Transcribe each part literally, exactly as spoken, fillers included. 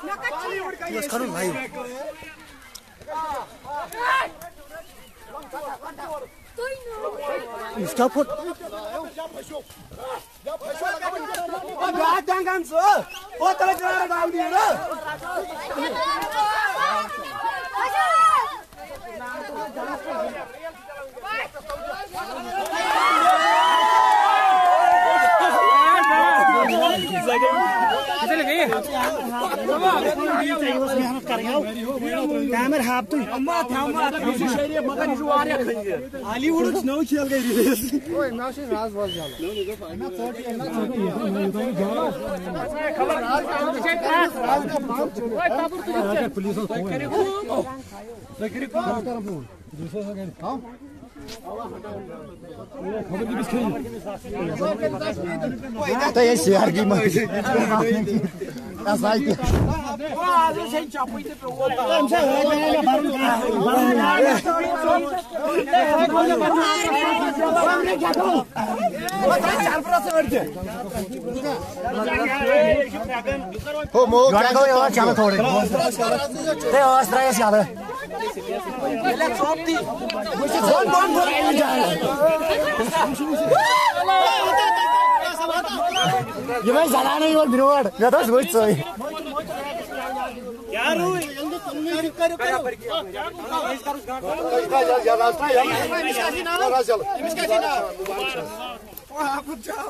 बस करो भाई इसका फोट jangan so oh telah jalan daun dia lah Kamer hap tu. Amma thamma thamsi shehri magan juwariya khaye. Hollywood no khel gayi race. Oy naushi raz bol jalo. No no go. Na forty na forty. Khabar raz raz oy tabur tu. Police ko. Sakri ko. दूसरा सा गए हां खबर की biscuit तो ये share की मत ऐसा ही आज से चापुई से वो हम से हो मो क्या को और चला थोड़े ते ऑस्ट्रेलिया से आवे पहले चौप थी मुझे कौन कौन बोल रहा है ये मैं जला नहीं और बिरोड़ मैं तो सोच सोई यार जल्दी तुमने करो करो इसका या रास्ता या इसका सीना चल इसका सीना आप जाओ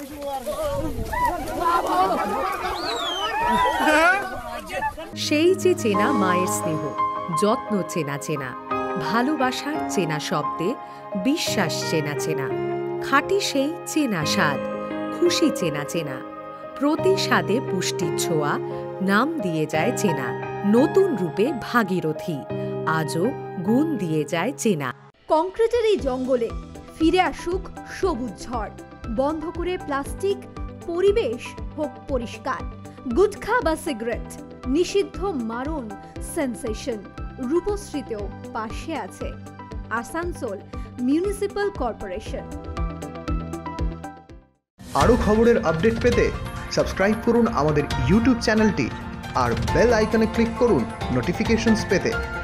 সেই যে চেনা মায়ের স্নেহ যত্ন চেনা চেনা ভালোবাসার চেনা শব্দে বিশ্বাস চেনা চেনা খাঁটি সেই চেনা স্বাদ খুশি চেনা চেনা প্রতি স্বাদে পুষ্টির ছোঁয়া নাম দিয়ে যায় চেনা নতুন রূপে ভাগীরথী আজও গুণ দিয়ে যায় চেনা কংক্রিটের এই জঙ্গলে ফিরে আসুক সবুজ ঝড় বন্ধ করে প্লাস্টিক পরিবেশ হোক পরিষ্কার গুটখা বা সিগারেট নিষিদ্ধ মারণ সেন্সেশন রূপশ্রীতেও পাশে আছে আসানসোল মিউনিসিপাল কর্পোরেশন। আরও খবরের আপডেট পেতে সাবস্ক্রাইব করুন আমাদের ইউটিউব চ্যানেলটি আর বেল আইকনে ক্লিক করুন নোটিফিকেশনস পেতে।